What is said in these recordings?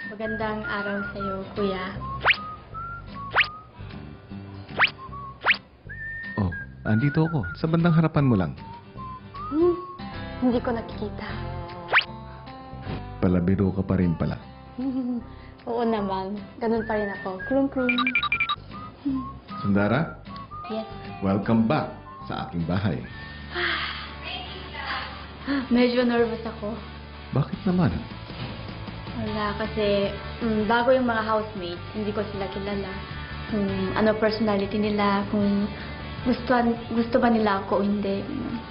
Magandang araw sa'yo, kuya. Oh, andito ako. Sa bandang harapan mo lang. Hindi ko nakikita. Palabiro ka pa rin pala. Oo naman. Ganun pa rin ako. Krum-krum. Sundara, Yes. welcome back sa aking bahay. Medyo nervous ako. Bakit naman? Wala, kasi bago yung mga housemates, hindi ko sila kilala. Kung ano personality nila, kung gusto ba nila ako o hindi.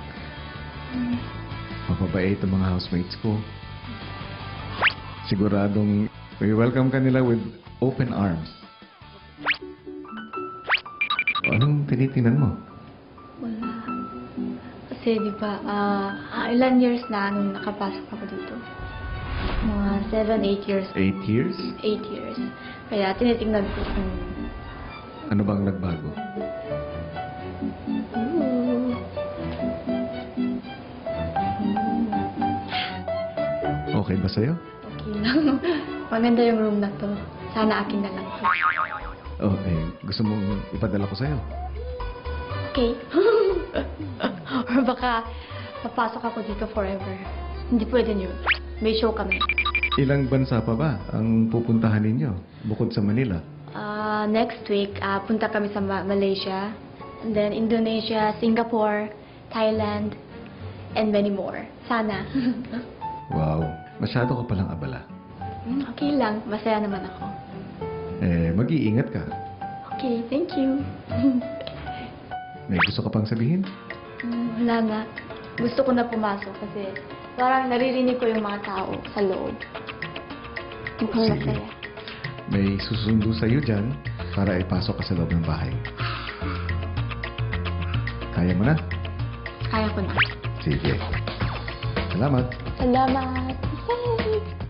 Mapabait ang mga housemates ko. Siguradong may welcome ka nila with open arms. O, anong tinitingnan mo? Wala. Kasi di ba, ilan years na nung nakapasok ako dito? Mga 7, 8 years. 8 years? 8 years. Kaya tinitingnan ko kung... Ano bang nagbago? Okay ba sa'yo? Okay lang. Maganda yung room na to. Sana akin na lang to. Oh, gusto mong ipadala ko sa'yo? Okay. Or baka papasok ako dito forever. Hindi pwede yun. May show kami. Ilang bansa pa ba ang pupuntahan ninyo bukod sa Manila? Next week, punta kami sa Malaysia. And then Indonesia, Singapore, Thailand, and many more. Sana. Wow, masyado ka palang abala. Okay lang. Masaya naman ako. Mag-iingat ka. Okay, thank you. May gusto ka pang sabihin? Wala na. Gusto ko na pumasok kasi parang naririnig ko yung mga tao sa loob. Mukhang Sige. masaya. May susundo sa'yo dyan para ipasok ka sa loob ng bahay. Kaya mo na? Kaya ko na. Sige. Salamat. Salamat. Yay!